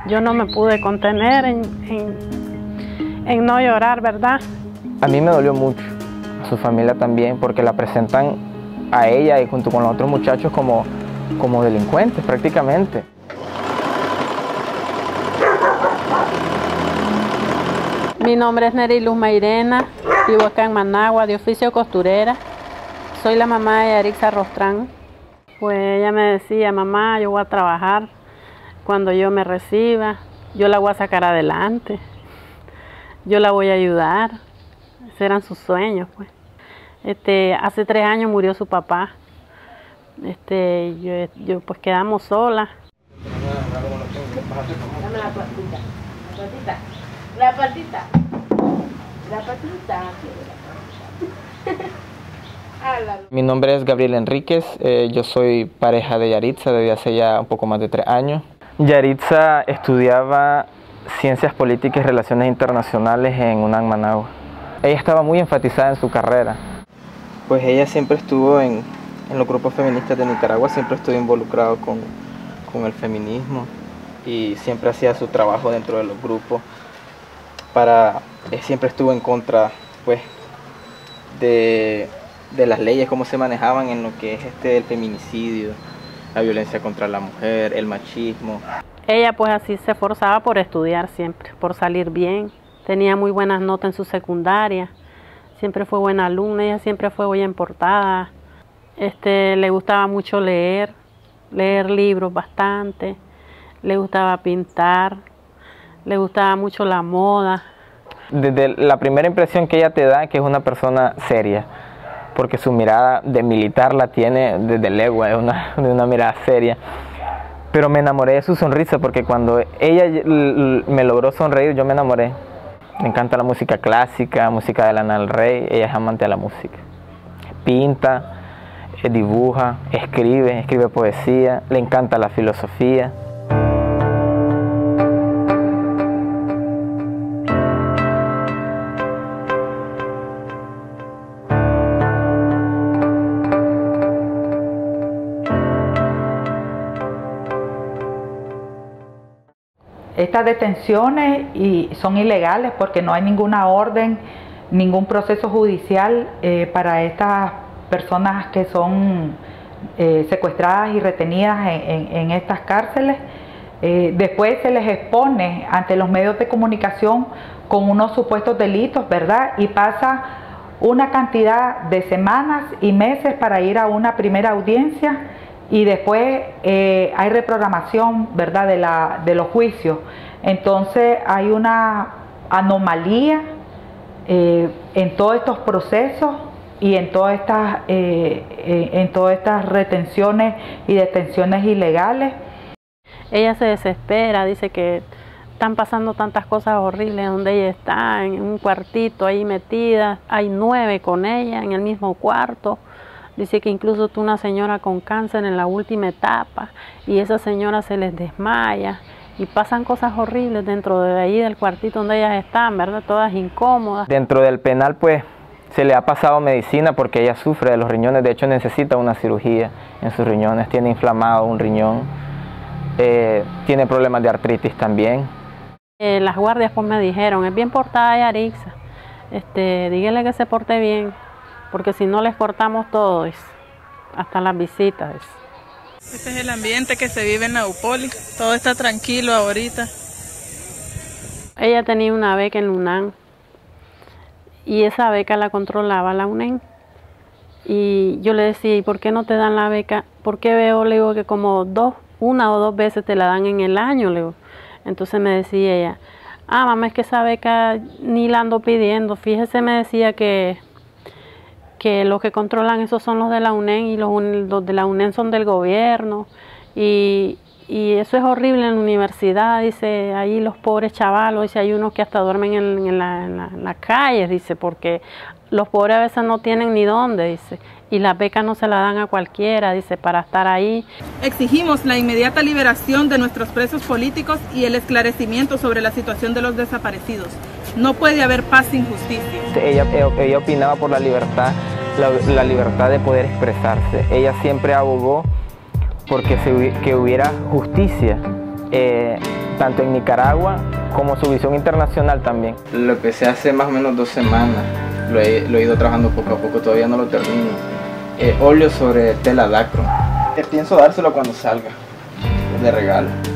Yo no me pude contener en no llorar, ¿verdad? A mí me dolió mucho, a su familia también, porque la presentan a ella y junto con los otros muchachos como delincuentes prácticamente. Mi nombre es Neri Luz Mairena, vivo acá en Managua, de oficio costurera. Soy la mamá de Yarixa Rostrán. Pues ella me decía, mamá, yo voy a trabajar, cuando yo me reciba, yo la voy a sacar adelante, yo la voy a ayudar. Esos eran sus sueños, pues. Hace 3 años murió su papá. Yo pues quedamos solas. Dame la patita, la patita, la patita. Mi nombre es Gabriel Enríquez, yo soy pareja de Yarixa desde hace ya un poco más de 3 años. Yarixa estudiaba Ciencias Políticas y Relaciones Internacionales en UNAM Managua. Ella estaba muy enfatizada en su carrera. Pues ella siempre estuvo en los grupos feministas de Nicaragua, siempre estuvo involucrado con el feminismo y siempre hacía su trabajo dentro de los grupos. Siempre estuvo en contra, pues, de las leyes, cómo se manejaban en lo que es el feminicidio, la violencia contra la mujer, el machismo. Ella pues así se esforzaba por estudiar siempre, por salir bien. Tenía muy buenas notas en su secundaria, siempre fue buena alumna, ella siempre fue bien portada. Le gustaba mucho leer libros bastante, le gustaba pintar, le gustaba mucho la moda. Desde la primera impresión que ella te da, que es una persona seria, porque su mirada de militar la tiene desde legua, es una mirada seria. Pero me enamoré de su sonrisa, porque cuando ella me logró sonreír, yo me enamoré. Me encanta la música clásica, música de Lana del Rey, ella es amante de la música. Pinta, dibuja, escribe poesía, le encanta la filosofía. Estas detenciones son ilegales porque no hay ninguna orden, ningún proceso judicial para estas personas que son secuestradas y retenidas en estas cárceles. Después se les expone ante los medios de comunicación con unos supuestos delitos, ¿verdad? Y pasa una cantidad de semanas y meses para ir a una primera audiencia. Y después hay reprogramación, ¿verdad?, de los juicios. Entonces hay una anomalía en todos estos procesos y en todas estas retenciones y detenciones ilegales. Ella se desespera, dice que están pasando tantas cosas horribles donde ella está, en un cuartito ahí metida, hay 9 con ella en el mismo cuarto. Dice que incluso tuvo una señora con cáncer en la última etapa y esa señora se les desmaya y pasan cosas horribles dentro de ahí del cuartito donde ellas están, ¿verdad? Todas incómodas. Dentro del penal pues se le ha pasado medicina porque ella sufre de los riñones, de hecho necesita una cirugía en sus riñones, tiene inflamado un riñón, tiene problemas de artritis también. Las guardias pues me dijeron, es bien portada Yarixa, dígale que se porte bien, porque si no les cortamos todo, hasta las visitas. Este es el ambiente que se vive en Naupoli, todo está tranquilo ahorita. Ella tenía una beca en UNAM y esa beca la controlaba la UNEM. Y yo le decía, ¿y por qué no te dan la beca? Porque veo, le digo, que como 1 o 2 veces te la dan en el año, le digo. Entonces me decía ella, mamá, es que esa beca ni la ando pidiendo. Fíjese, me decía que los que controlan eso son los de la UNEM y los de la UNEM son del gobierno y eso es horrible en la universidad, dice, ahí los pobres chavalos, dice, hay unos que hasta duermen en la calle, dice, porque los pobres a veces no tienen ni dónde, dice, y las becas no se la dan a cualquiera, dice, para estar ahí. Exigimos la inmediata liberación de nuestros presos políticos y el esclarecimiento sobre la situación de los desaparecidos. No puede haber paz sin justicia. Ella opinaba por la libertad de poder expresarse. Ella siempre abogó porque que hubiera justicia tanto en Nicaragua como su visión internacional también. Lo empecé hace más o menos 2 semanas, lo he ido trabajando poco a poco, todavía no lo termino. Óleo sobre tela dacro. Pienso dárselo cuando salga, de regalo.